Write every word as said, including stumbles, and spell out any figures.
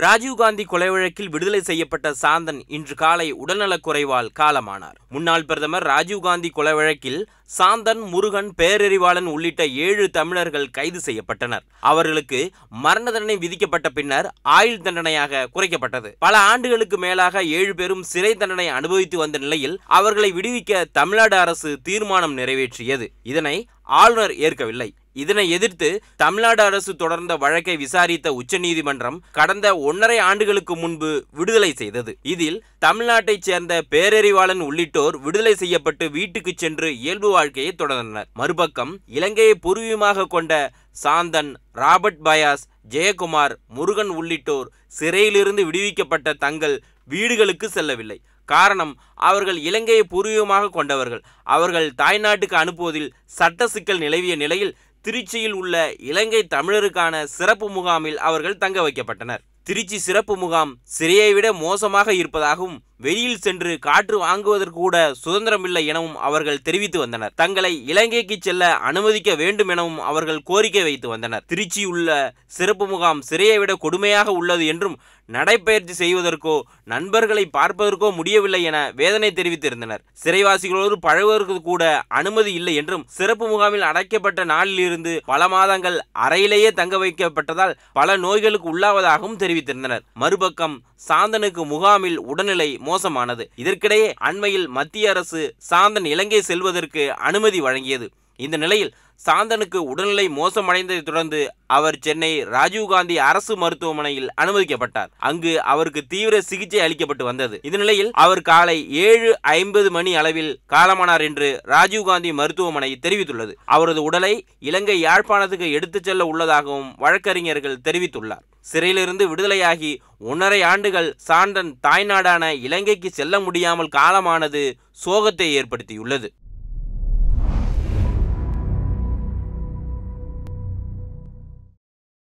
ராஜீவ்காந்தி கொலை வழக்கில் விடுதலை செய்யப்பட்ட சாந்தன் இன்று காலை உடல்நலக் குறைவால் காலமானார். முன்னாள் பிரதமர் ராஜீவ்காந்தி கொலை வழக்கில் சாந்தன், முருகன், பேரறிவாளன் உள்ளிட்ட ஏழு தமிழர்கள் கைது செய்யப்பட்டனர். அவர்களுக்கு மரண தண்டனை விதிக்கப்பட்ட பின்னர் ஆயுள் தண்டனையாக குறைக்கப்பட்டது. பல ஆண்டுகளுக்கு மேலாக ஏழு பேரும் சிறை தண்டனை அனுபவித்து வந்த நிலையில் அவர்களை விடுவிக்க தமிழ்நாடு அரசு தீர்மானம் நிறைவேற்றியது. இதனை ஆளுநர் ஏற்கவில்லை. இதனை எதிர்த்து தமிழ்நாடு அரசு தொடர்ந்த வழக்கை விசாரித்த உச்சநீதிமன்றம் கடந்த ஒன்றரை ஆண்டுகளுக்கு முன்பு விடுதலை செய்தது. இதில் தமிழ்நாட்டைச் சேர்ந்த பேரறிவாளன் உள்ளிட்டோர் விடுதலை செய்யப்பட்டு வீட்டுக்கு சென்று இயல்பு வாழ்க்கையை தொடர்ந்தனர். மறுபக்கம் இலங்கையை பூர்வீகமாக கொண்ட சாந்தன், ராபர்ட் பயாஸ், ஜெயக்குமார், முருகன் உள்ளிட்டோர் சிறையிலிருந்து விடுவிக்கப்பட்ட தங்கள் வீடுகளுக்கு செல்லவில்லை. காரணம், அவர்கள் இலங்கையை பூர்வீகமாக கொண்டவர்கள். அவர்கள் தாய்நாட்டுக்கு அனுப்புவதில் சட்ட சிக்கல் நிலவிய நிலையில் திருச்சியில் உள்ள இலங்கை தமிழருக்கான சிறப்பு முகாமில் அவர்கள் தங்க வைக்கப்பட்டனர். திருச்சி சிறப்பு முகாம் சிறையை விட மோசமாக இருப்பதாகவும் வெளியில் சென்று காற்று வாங்குவதற்கு கூட சுதந்திரமில்லை எனவும் அவர்கள் தெரிவித்து வந்தனர். தங்களை இலங்கைக்கு செல்ல அனுமதிக்க வேண்டும் எனவும் அவர்கள் கோரிக்கை வைத்து வந்தனர். திருச்சி உள்ள சிறப்பு முகாம் சிறையை விட கொடுமையாக உள்ளது என்றும் நடைபயிற்சி செய்வதற்கோ நண்பர்களை பார்ப்பதற்கோ முடியவில்லை என வேதனை தெரிவித்திருந்தனர். சிறைவாசிகளோடு பழகுவதற்கு கூட அனுமதி இல்லை என்றும், சிறப்பு முகாமில் அடைக்கப்பட்ட நாளில் இருந்து பல மாதங்கள் அறையிலேயே தங்க வைக்கப்பட்டதால் பல நோய்களுக்கு உள்ளாவதாகவும் தெரிவித்திருந்தனர். மறுபக்கம் சாந்தனுக்கு முகாமில் உடல்நிலை மோசமானது. இதற்கிடையே அண்மையில் மத்திய அரசு சாந்தன் இலங்கை செல்வதற்கு அனுமதி வழங்கியது. இந்த நிலையில் சாந்தனுக்கு உடல்நிலை மோசமடைந்ததை தொடர்ந்து அவர் சென்னை ராஜீவ்காந்தி அரசு மருத்துவமனையில் அனுமதிக்கப்பட்டார். அங்கு அவருக்கு தீவிர சிகிச்சை அளிக்கப்பட்டு வந்தது. இந்த நிலையில் அவர் காலை ஏழு ஐம்பது மணி அளவில் காலமானார் என்று ராஜீவ்காந்தி மருத்துவமனை தெரிவித்துள்ளது. அவரது உடலை இலங்கை யாழ்ப்பாணத்துக்கு எடுத்துச் செல்ல உள்ளதாகவும் வழக்கறிஞர்கள் தெரிவித்துள்ளார். சிறையிலிருந்து விடுதலையாகி ஒன்றரை ஆண்டுகள் சாந்தன் தாய்நாடான இலங்கைக்கு செல்ல முடியாமல் காலமானது சோகத்தை ஏற்படுத்தியுள்ளது.